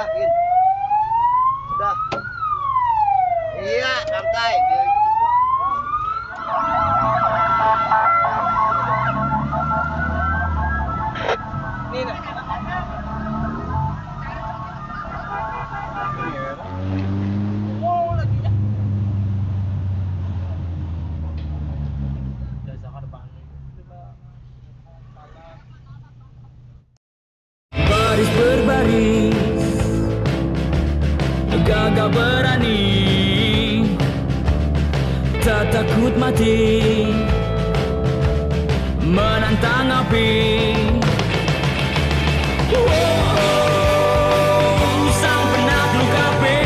yakin. Udah. Iya, santai. Ini nah. Oh, lagi ya. Baris berbaris, gagah berani, tak takut mati, menantang api. Sang penakluk api.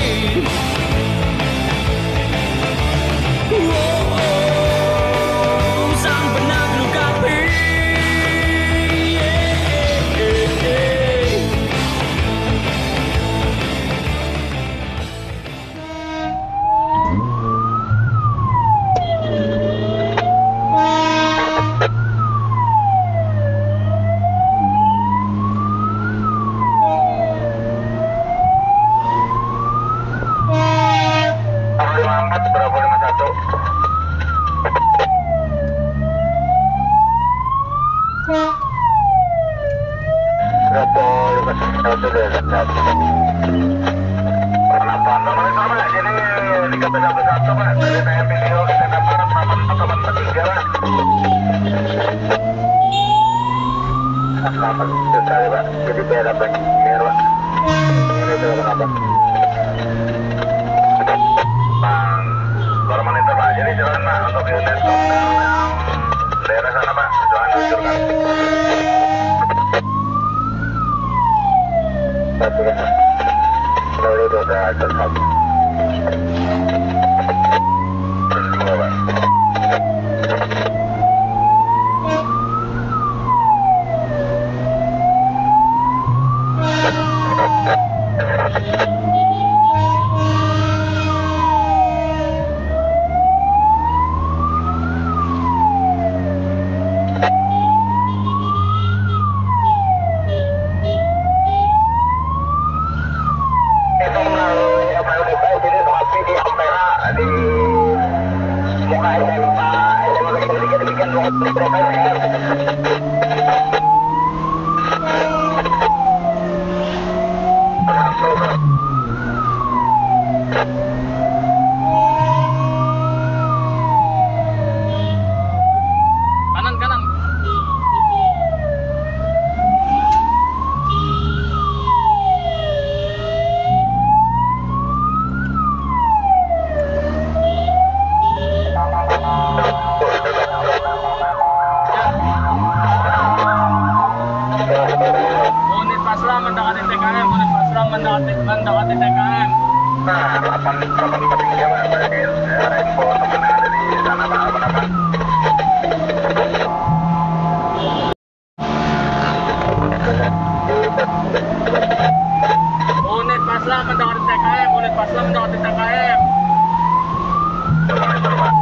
Sang penakluk api. Jadi biar apa? Biar Pak. Itu kenapa? Bang, kalau monitor Pak, jadi jalan Pak untuk unit lokal yang daerah sana Pak, jangan luncurkan. Satu ya. Lalu itu udah selesai. Berdua Pak. Kanan kanan. Unit pasram mendekati TKM, unit pasram mendekati TKM. Nah, 843 Pak, bagi info teman yang ada di sana Pak, apa-apa. Unit pasram mendekati TKM, unit pasram mendekati TKM. Monitor Pak.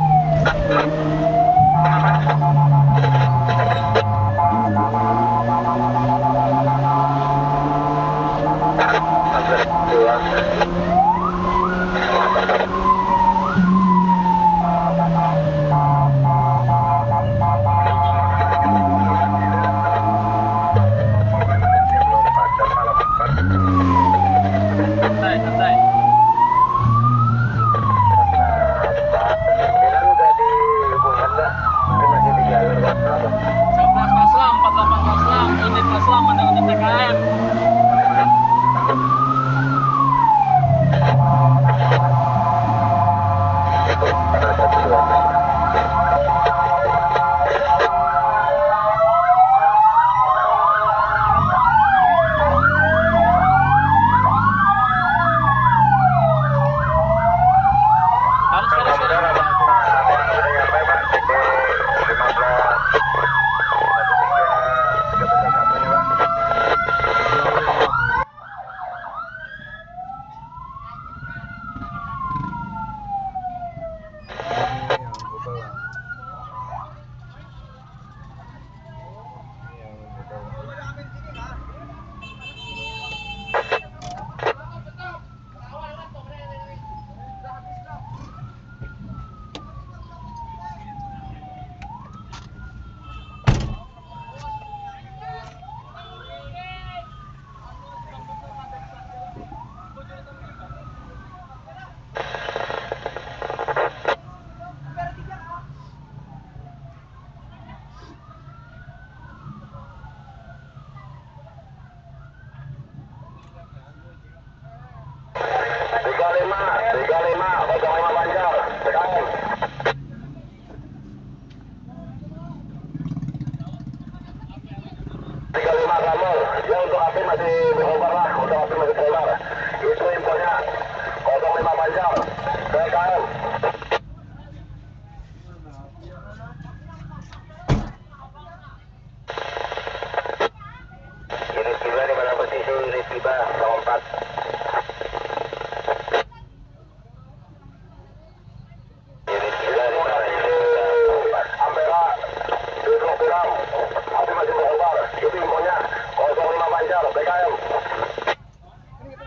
Santai, santai. Bilang udah di Bunda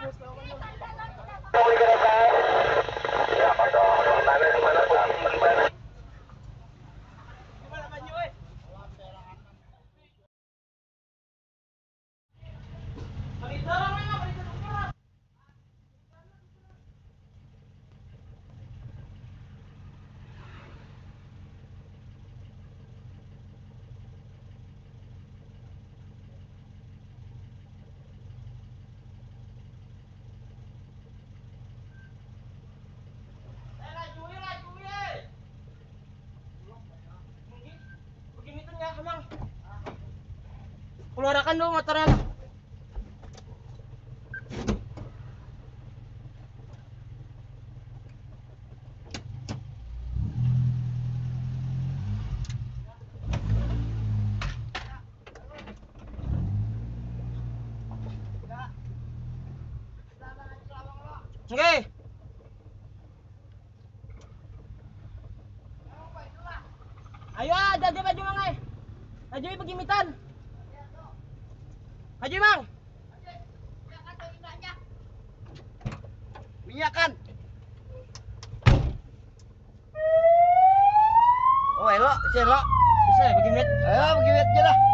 Ya, pasang tanda di mana posisi di mana? Keluarkan dong motornya. Oke. Ayo, jadi baju mang eh. Baju pegimitan. Baju mang. Minyakan. Oh, elok, elok. Bisa ya begimit? Ayo, begimit aja dah.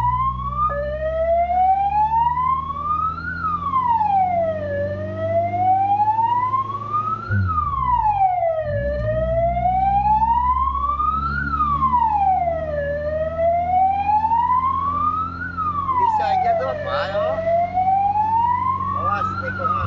Bisa aja tuh, apa yo? Awas, tekongan.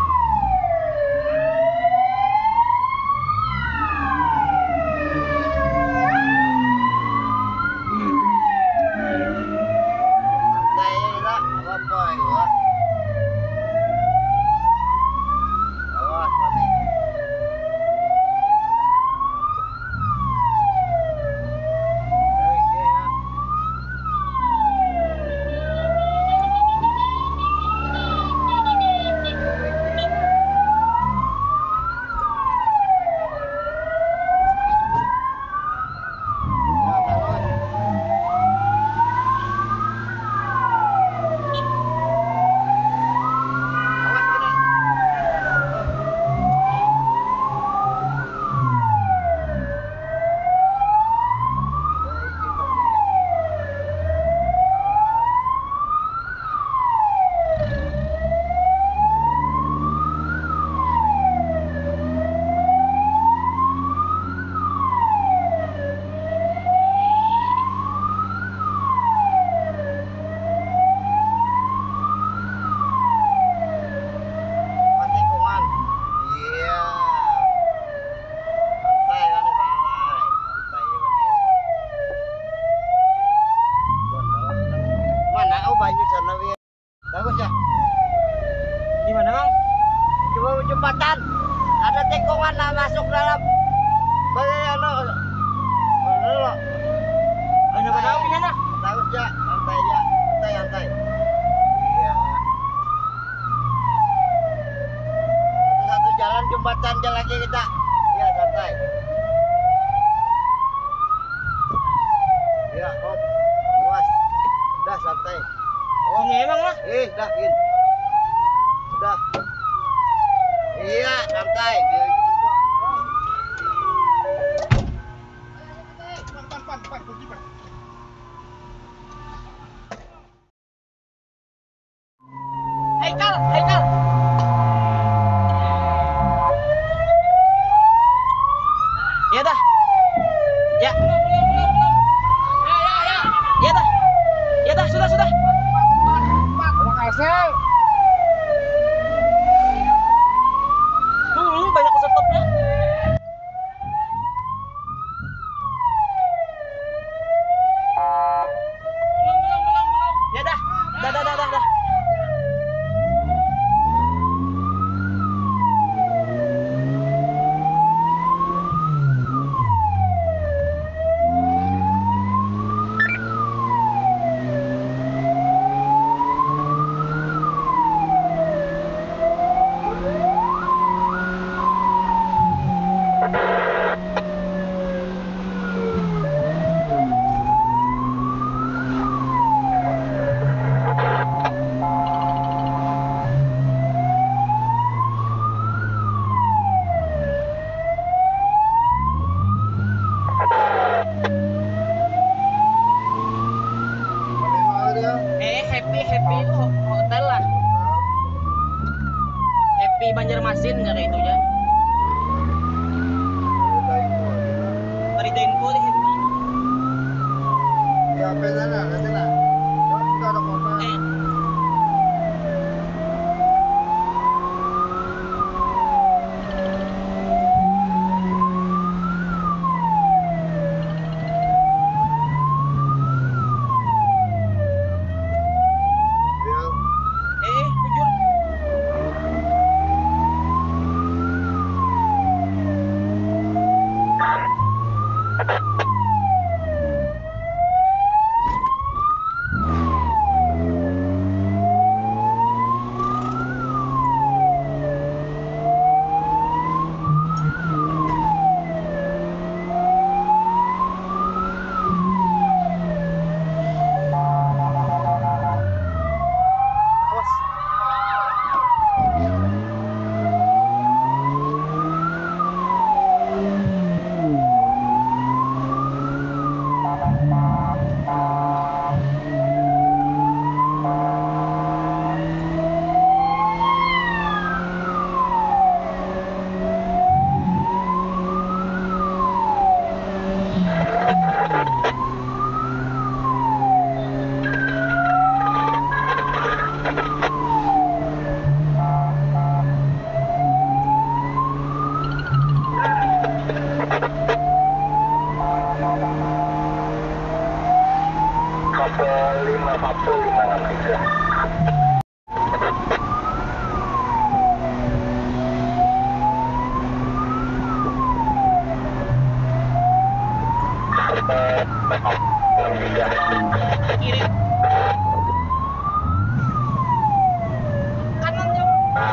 Jembatan ada tikungan lah masuk dalam Ano ba daw pinana? tahu ya santai ya santai iya satu jalan jembatan aja lagi kita iya santai iya op awas udah santai Ini emang lah. dah in udah iya santai Haikal, Haikal. Ya dah. Ya. Ya dah. Ya dah, sudah. terima kasih Banyak Banjarmasin nggak kayak itu ya. Berita info deh. Di HP sana, nanti lah. Kita ada kota. Bujur. Kiri. Kanan jauh.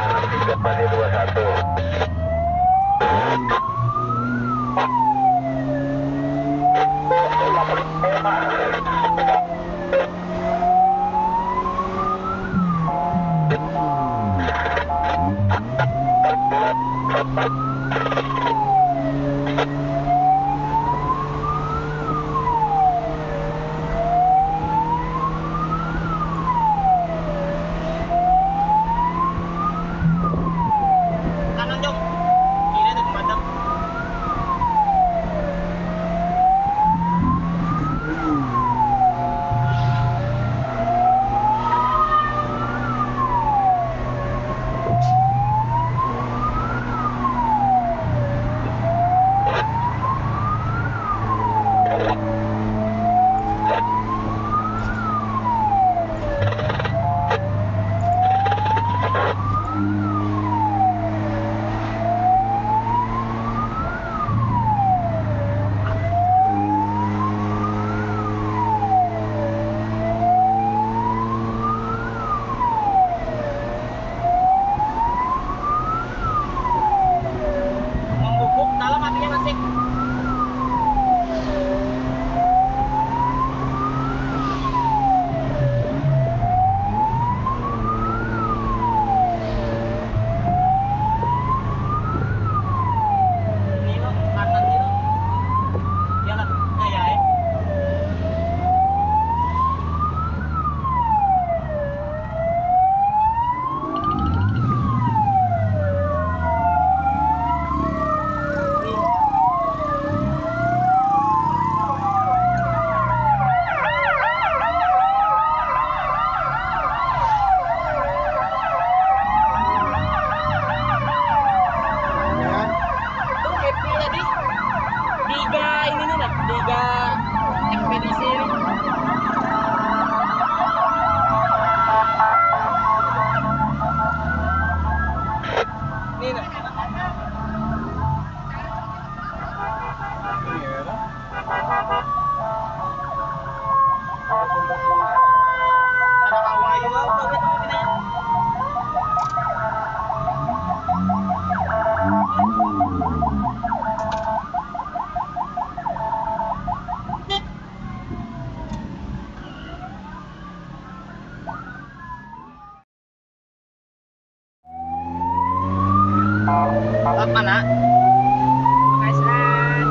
kanan jauh. Kiri ada pemadam. Membubuk dalam apinya masih. Ini loh, kanan ini loh. Jalan, ya. Tuh happy tadi. Tiga ini nih, Nak. Tiga ekspedisi ini. Nih, Nak. Ada kawaii juga udah gitu ini. Lot mana? Kaisan.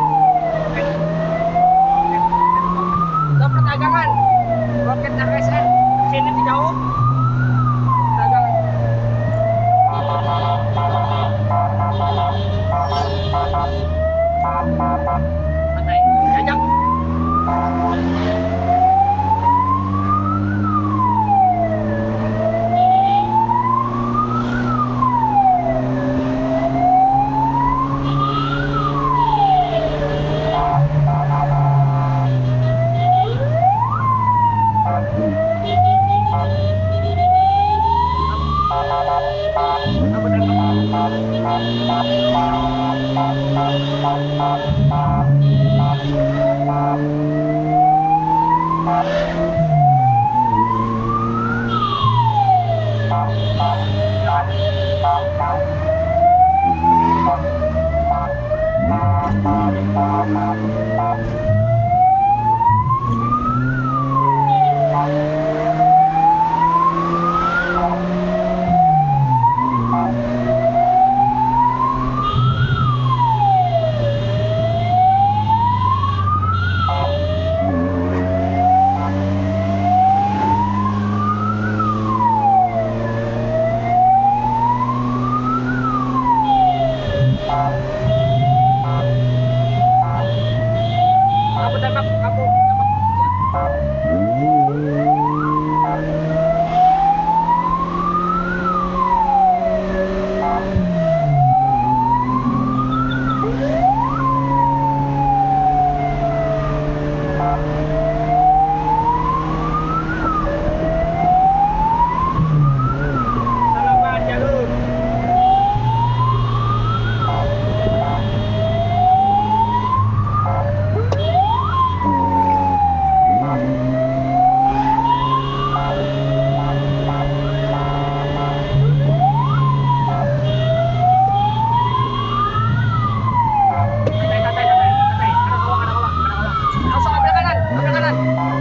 Lot perdagangan. Roket Kaisan. Sini di jauh. Perdagangan. Aku tembak, aku tembak. Selamat jalur. Santai, santai, santai, santai. Ada kawang, ada kawang, ada kawang. Langsung ambil kanan, ambil kanan.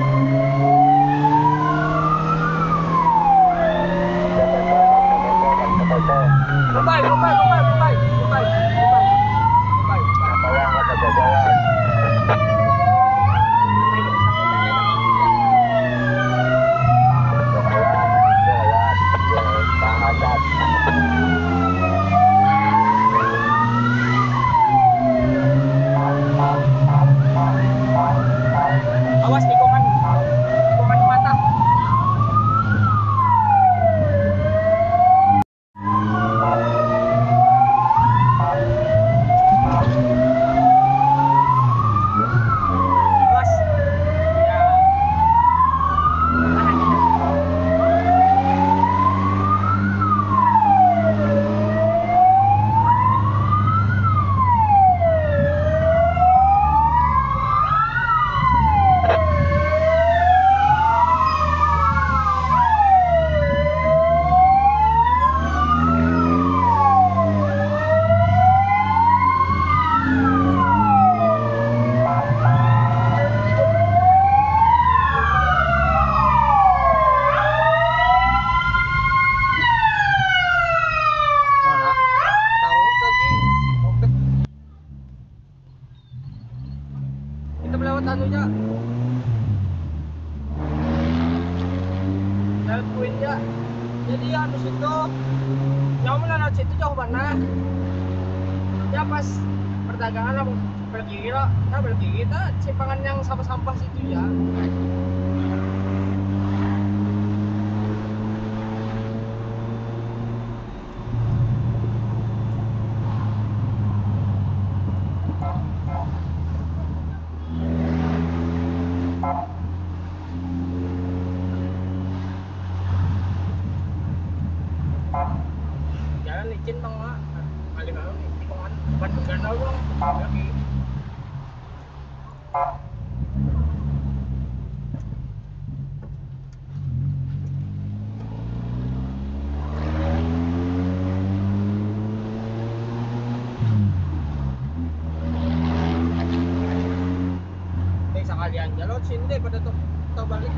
Goodbye, goodbye, goodbye, goodbye, goodbye, goodbye, goodbye. Awas tikungan, tikungan mata. Awas. Ya. Mana? Taus lagi. Oke. Kita melewat anunya. Lewat Queen-nya. Jadi anu situ. Jauh mana lewat situ jauh mana? Ya pas perdagangan lah balik kiri, nah balik kiri kita simpangan yang sampah-sampah situ ya. Jalan licin bang mak, kali malam nih tikungan ban gandau dong lagi. Sekalian jalan sini deh pada tuh balik.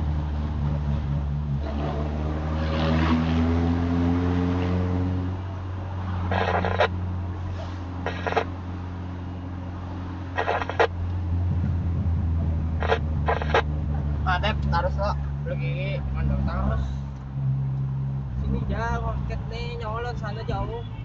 Adep, taruh lo. Lagi mandor terus. Sini jauh, market nih nyolot sana jauh.